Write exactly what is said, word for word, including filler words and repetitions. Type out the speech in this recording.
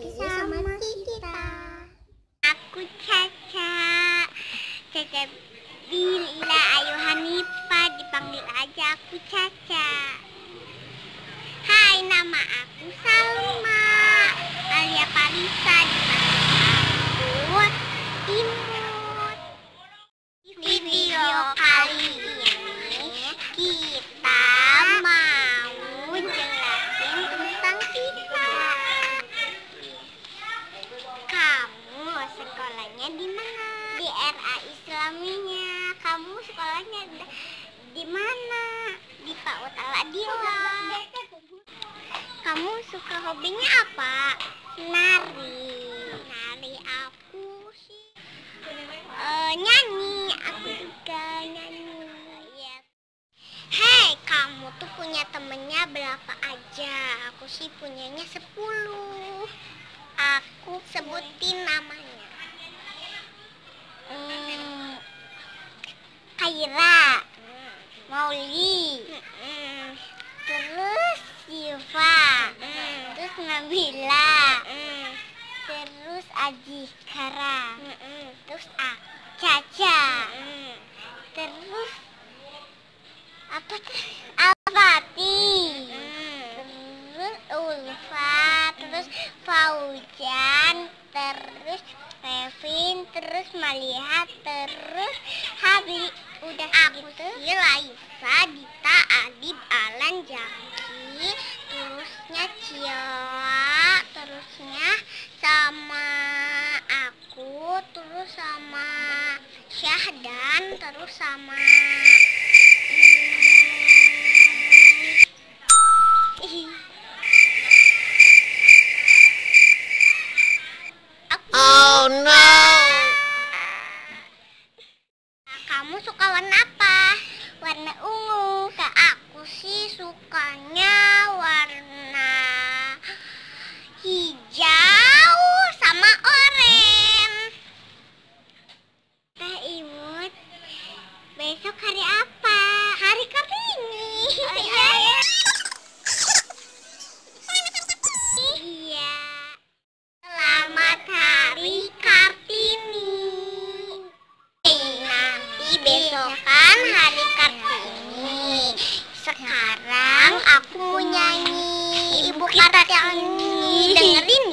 lagi sama kita. Aku Caca. Caca Bila Ayu Hanifah, dipanggil aja aku Caca. Hai, nama aku Salma Alia Parisa, dipanggil aku Imut. Di video kali ini kita mau jelasin tentang kita. Kamu sekolahnya di mana? Di R A Islaminya. Kamu sekolahnya di mana? Di P A U T Al-Adila. Kamu suka hobinya apa? Nari. Nari aku sih uh, nyanyi. Aku juga nyanyi. Ya. Hei, kamu tuh punya temennya berapa aja? Aku sih punyanya sepuluh. Aku sebutin namanya. Hmm, Kaira, Mauli, hmm. terus Siva, hmm. terus Nabila, hmm. terus Ajikara, hmm. terus A, Caca, hmm. terus apa tuh? Alfati, hmm. terus Ulfa, terus Faujan, terus Revin, terus Malihat, terus Habli. Udah aku gitu. Sih Laisa, Dita, Adib, Alan, Jaki, terusnya Cila, terusnya sama aku, terus sama Syahdan, terus sama hmm, Oh no. kamu suka warna apa? Warna ungu. Kak aku sih sukanya warna hijau sama oranye. Teh Imut, besok hari apa? Hari Kartini. Oh iya ya. Iya. Selamat Hari Kartini. Nanti besokan Hari Kartini. Sekarang aku mau nyanyi Ibu Kartini. Dengerin